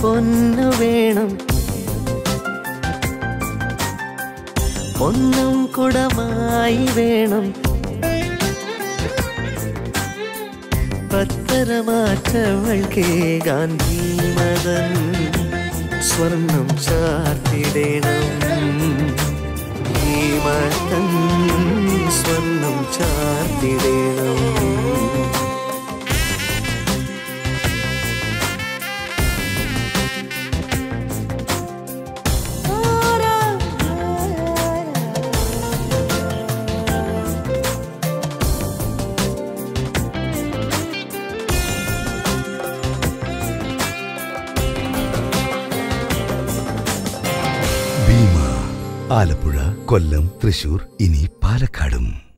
പൊന്നു വേണം, പൊന്നും കുടമായി വേണം, പത്തരമാറ്റവൾക്കേകാൻ ഭീമതൻ സ്വർണം ചാർത്തിടേണം, ഭീമതൻ സ്വർണം ചാർത്തിടേണം. ഭീമ, ആലപ്പുഴ, കൊല്ലം, തൃശൂർ, ഇനി പാലക്കാടും.